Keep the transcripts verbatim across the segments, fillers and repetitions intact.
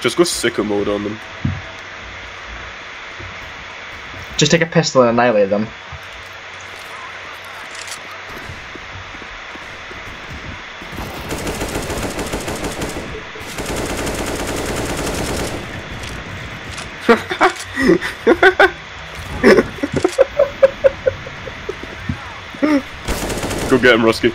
Just go sicko mode on them. Just take a pistol and annihilate them. Go get him, Rusky.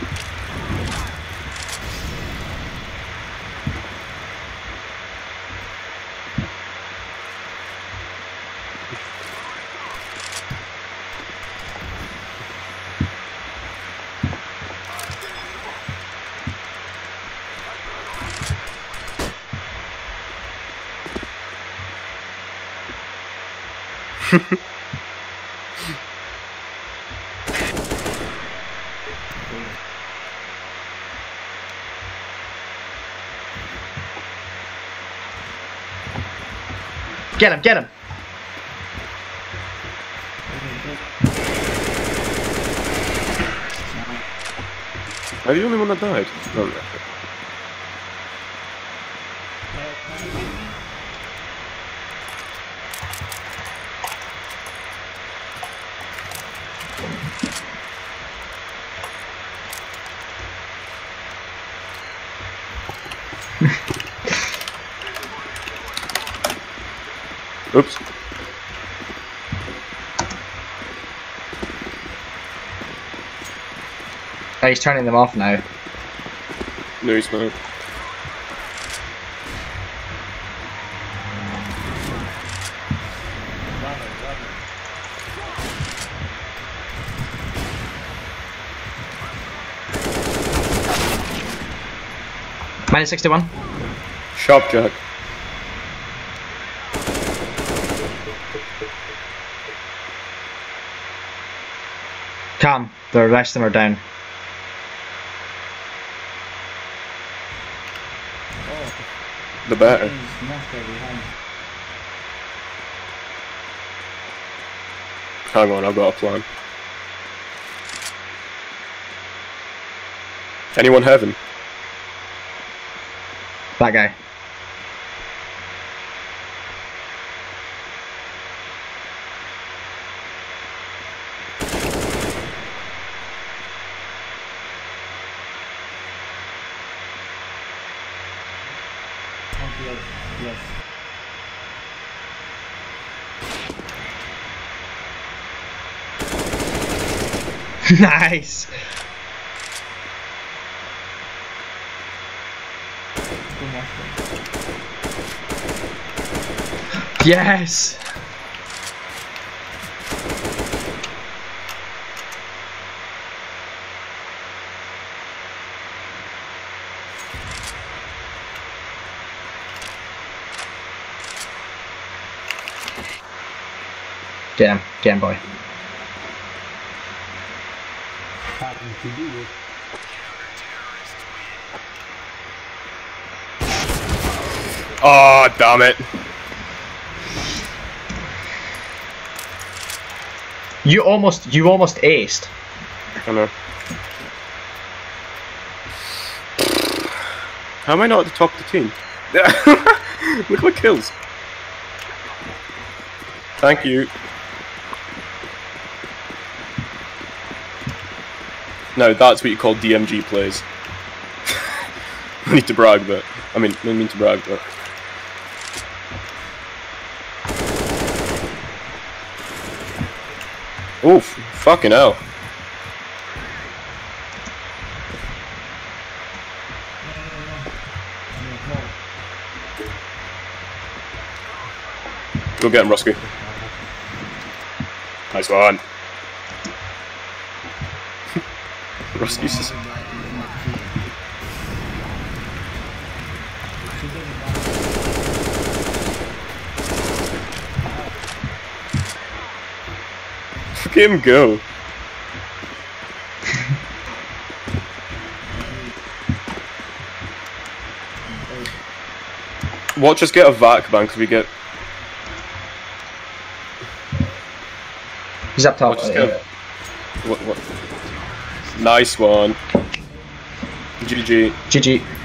Get him, get him! Am I the only one that died? No, no. Oops. Oh, he's turning them off now. No, he's not. Minus sixty-one. Sharp Jack. Calm. The rest of them are down. The better. Hang on, I've got a plan. Anyone heaven? That guy. Yes, yes. Nice! Yes! Get him, get him, boy. Oh, damn it. You almost, you almost aced. I know. How am I not at the top of the team? Look at my kills. Thank you. No, that's what you call D M G plays. I need to brag, but I mean, I mean to brag, but. Oof, fucking hell. Go get him, Rusky. Nice one. Rusky's just... Look at him go. Watch us get a vac ban because we get... He's up top. Watch us get a... What, what? Nice one. G G. G G.